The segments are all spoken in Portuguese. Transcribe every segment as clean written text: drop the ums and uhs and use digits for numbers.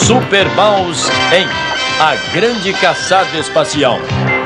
Super Mouse em A Grande Caçada Espacial.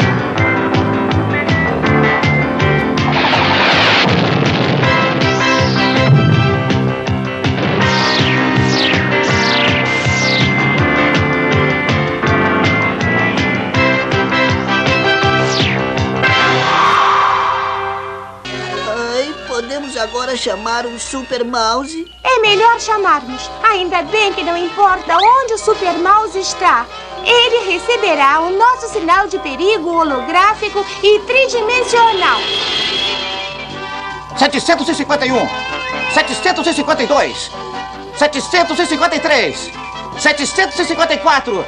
Podemos agora chamar o Super Mouse? É melhor chamarmos. Ainda bem que não importa onde o Super Mouse está. Ele receberá o nosso sinal de perigo holográfico e tridimensional. 751, 752, 753, 754,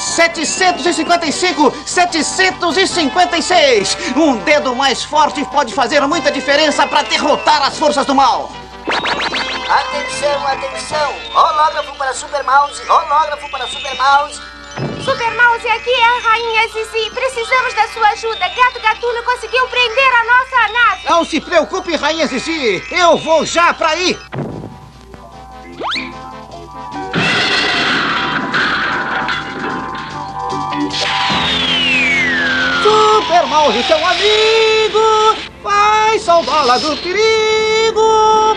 755, 756. Um dedo mais forte pode fazer muita diferença para derrotar as forças do mal. Atenção, atenção. Hológrafo para Super Mouse, hológrafo para Super Mouse. Super Mouse, aqui é a Rainha Zizi. Precisamos da sua ajuda. Gato Gatuno conseguiu prender a nossa nave. Não se preocupe, Rainha Zizi. Eu vou já para aí. Super Mouse, seu amigo, vai salvá-la do perigo.